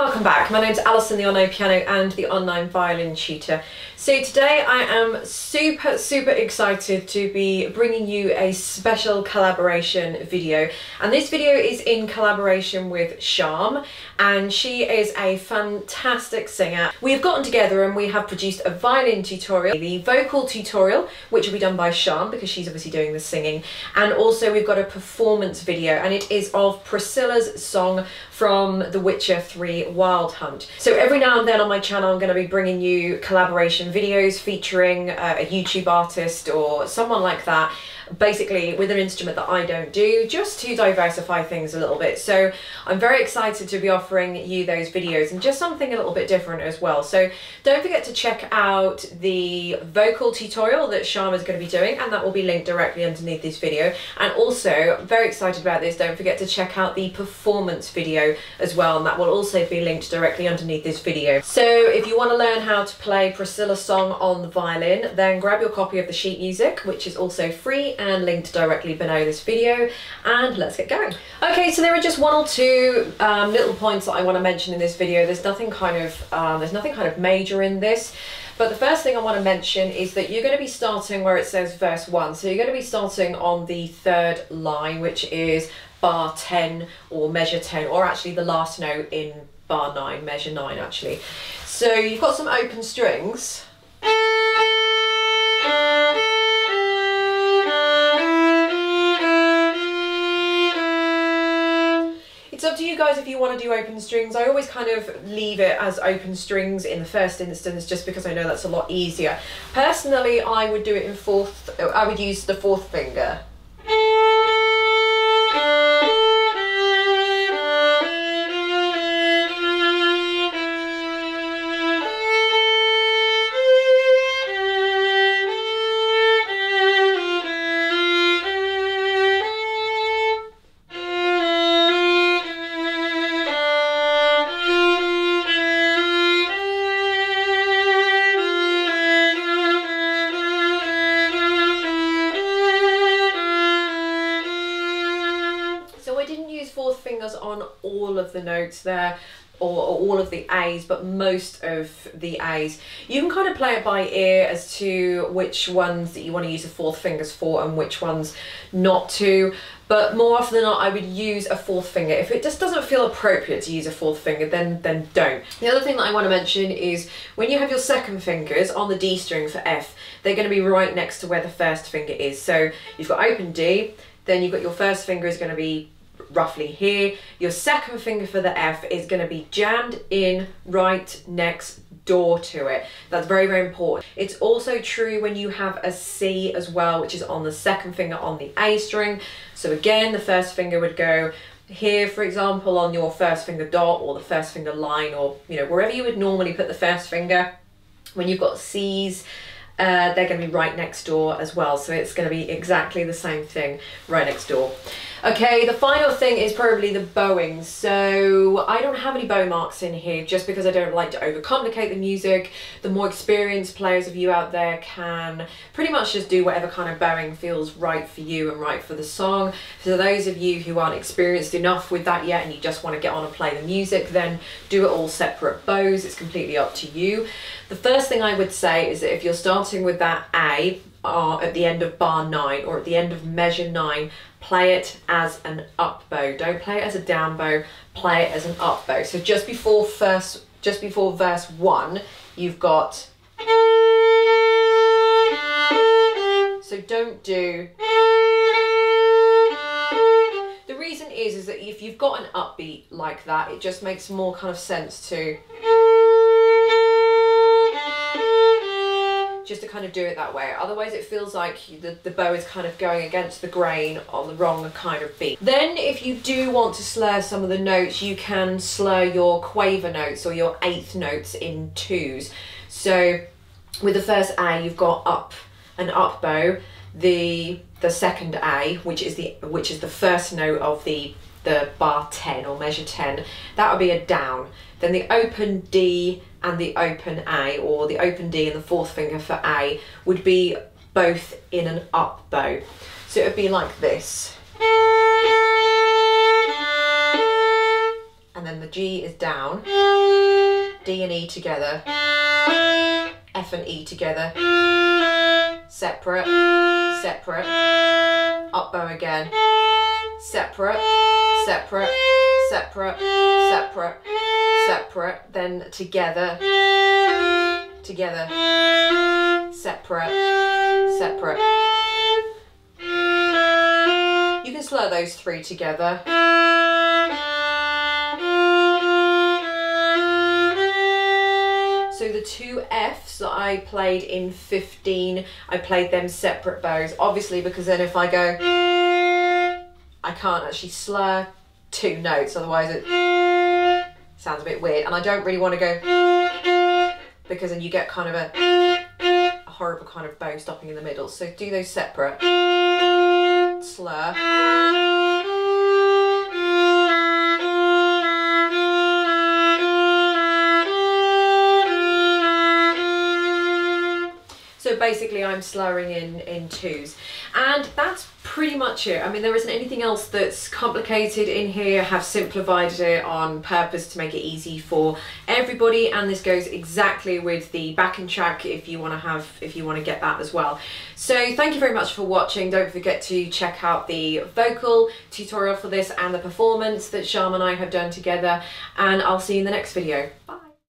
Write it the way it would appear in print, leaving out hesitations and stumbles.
welcome back. My name's Alison, the online piano and the online violin tutor. So today I am super excited to be bringing you a special collaboration video, and this video is in collaboration with Charm, and she is a fantastic singer. We have gotten together and we have produced a violin tutorial, the vocal tutorial, which will be done by Charm because she's obviously doing the singing, and also we've got a performance video, and it is of Priscilla'S song from The Witcher 3 Wild Hunt. So every now and then on my channel I'm going to be bringing you collaboration videos featuring a YouTube artist or someone like that, basically with an instrument that I don't do, just to diversify things a little bit. So I'm very excited to be offering you those videos and just something a little bit different as well. So don't forget to check out the vocal tutorial that Charm is going to be doing, and that will be linked directly underneath this video. And also, I'm very excited about this, don't forget to check out the performance video as well, and that will also be linked directly underneath this video. So if you want to learn how to play Priscilla'S song on the violin, then grab your copy of the sheet music, which is also free and linked directly below this video, and let's get going. Okay, so there are just one or two little points that I want to mention in this video. There's nothing kind of major in this, but the first thing I want to mention is that you're going to be starting where it says verse 1. So you're going to be starting on the third line, which is bar 10 or measure 10, or actually the last note in bar 9, measure 9 actually. So you've got some open strings. It's up to you guys if you want to do open strings. I always kind of leave it as open strings in the first instance just because I know that's a lot easier. Personally, I would do it in fourth. I would use the fourth finger. Fourth fingers on all of the notes there, or all of the A's, but most of the A's. You can kind of play it by ear as to which ones that you want to use the fourth fingers for and which ones not to, but more often than not I would use a fourth finger. If it just doesn't feel appropriate to use a fourth finger, then don't. The other thing that I want to mention is when you have your second fingers on the D string for F, they're going to be right next to where the first finger is. So you've got open D, then you've got your first finger is going to be roughly here. Your second finger for the F is going to be jammed in right next door to it. That's very important. It's also true when you have a C as well, which is on the second finger on the A string. So again, the first finger would go here, for example, on your first finger dot or the first finger line, or wherever you would normally put the first finger. When you've got C's, they're going to be right next door as well, so it's going to be exactly the same thing right next door. Okay, the final thing is probably the bowing. So I don't have any bow marks in here just because I don't like to overcomplicate the music. The more experienced players of you out there can pretty much just do whatever kind of bowing feels right for you and right for the song. For those of you who aren't experienced enough with that yet and you just want to get on and play the music, then do it all separate bows. It's completely up to you. The first thing I would say is that if you're starting with that A at the end of bar 9 or at the end of measure 9, play it as an up bow. Don't play it as a down bow, play it as an up bow. So just before verse 1, you've got, so don't do. The reason is that if you've got an upbeat like that, it just makes more kind of sense to just to kind of do it that way. Otherwise it feels like the bow is kind of going against the grain on the wrong kind of beat. Then if you do want to slur some of the notes, you can slur your quaver notes or your eighth notes in twos. So with the first A, you've got an up bow. The second A, which is the first note of the bar 10 or measure 10, that would be a down. Then the open D and the open A, or the open D and the fourth finger for A, would be both in an up bow. So it would be like this. and then the G is down, D and E together, F and E together, separate, separate, up bow again, separate, separate, separate, separate, separate, then together, together, separate, separate. You can slur those three together. So the two Fs that I played in 15, I played them separate bows, obviously, because then if I go, I can't actually slur two notes, otherwise it sounds a bit weird, and I don't really want to go, because then you get kind of a horrible kind of bow stopping in the middle. So do those separate, slur, so basically I'm slurring in twos, and that's pretty much it. I mean, there isn't anything else that's complicated in here. I have simplified it on purpose to make it easy for everybody, and this goes exactly with the backing track if you want to get that as well. So thank you very much for watching. Don't forget to check out the vocal tutorial for this and the performance that Sham and I have done together, and I'll see you in the next video. Bye.